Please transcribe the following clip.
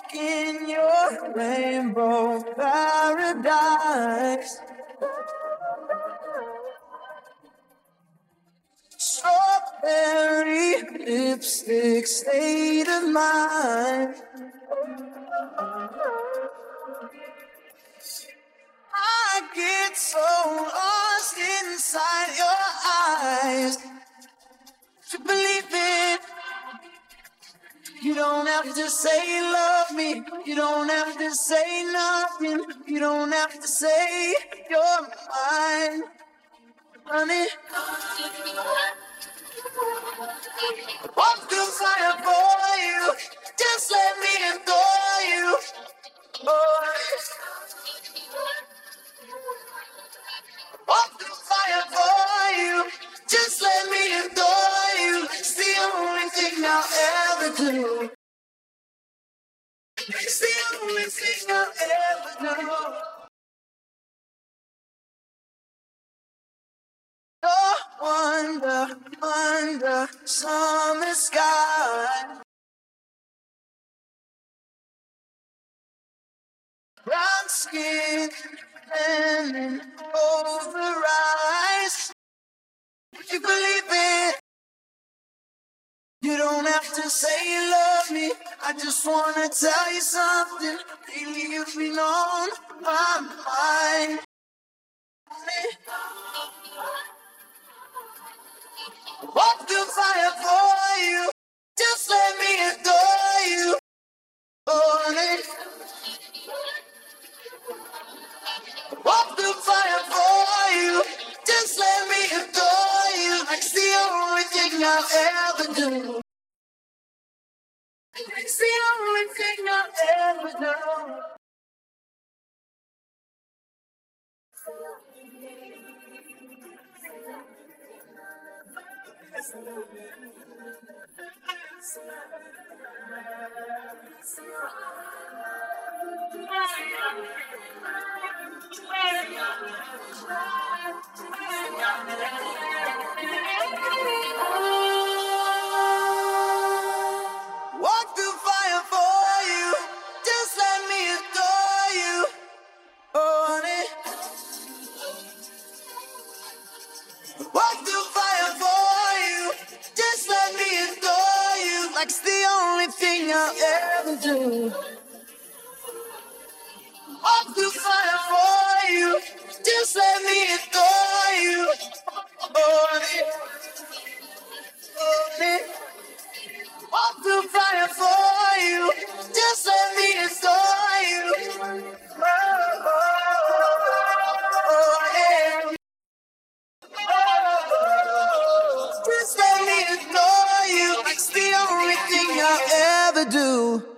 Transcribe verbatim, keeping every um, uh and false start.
in your rainbow paradise. Strawberry lipstick state of mind. I get so lost inside your eyes. To believe it, you don't have to say love me. You don't have to say nothing. You don't have to say you're mine, honey. Walk through fire for you. Just let me adore you. Oh. Walk through fire for you. Just let me adore you. It's the only thing I'll ever do. It's the only thing I'll ever do. Oh, wonder under summer sky. Brown skin and over eyes. Would you believe it? You don't have to say you love me. I just wanna tell you something. Lately you've been on my mind. Walk through fire for you. Just let me adore you. Oh, walk through fire for you. Just let me adore you. It's the only thing I'll ever do. It's the only thing I'll ever do. Walk through fire for you. Just let me adore you. Oh, honey. Walk through fire for you. Just let me adore you. Like it's the only thing I'll ever do. Walk through fire for you. Just let me adore you. Oh, honey. Oh, honey. Walk through fire for you. Just let me adore you. Oh, oh, oh, yeah. Oh, just let me adore you. It's the only thing I'll ever do.